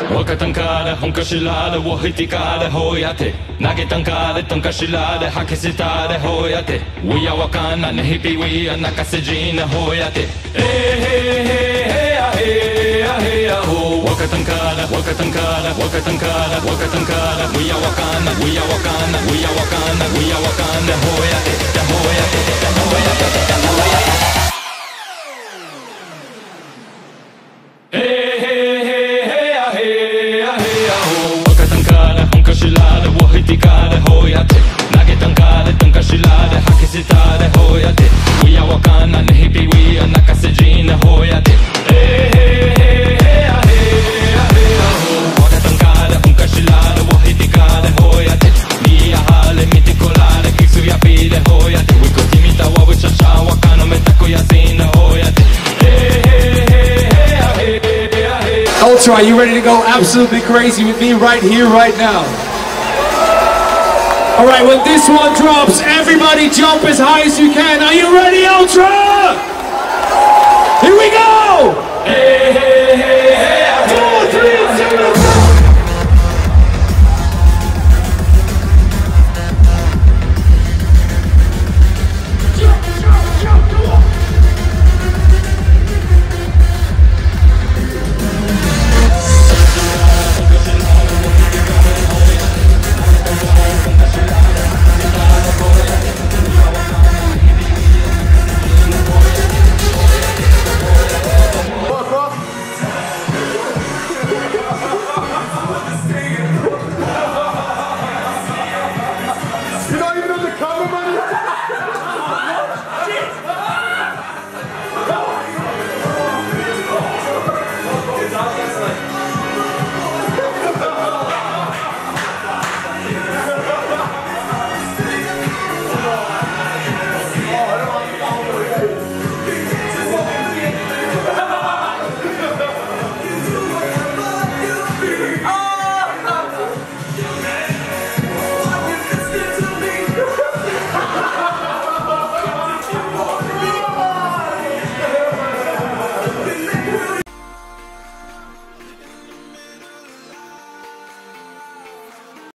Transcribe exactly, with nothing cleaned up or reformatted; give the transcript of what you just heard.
わかったんかれ本かしられをひてかれほうやて投げたんかれとんかしられ吐きせたれほうやて We やわかんなねひぴ We や泣かせじなほうやてえへへへやへやへやほわかったんかれわかったんかれわかったんかれわかったんかれ We やわかんな We やわかんな We やわかんな We やわかんなほうやてだほうやてだほうやてだほうやて投げたんかれとんかしられ吐きせたれほうやて We やわかんなねひぴ We や泣かせじなほうやてえへへへやへやへやほわかったんかれ本かしられをひてかれほうやてみやはれ見てこられキスやぴれほうやて We こきみたわぶしゃしゃわかのめたくやせなほうやてえへへへやへやへや Ultra, are you ready to go absolutely crazy with me right here, right now? Alright, when this one drops, everybody jump as high as you can. Are you ready, Ultra? Here we go! Hey, hey, hey.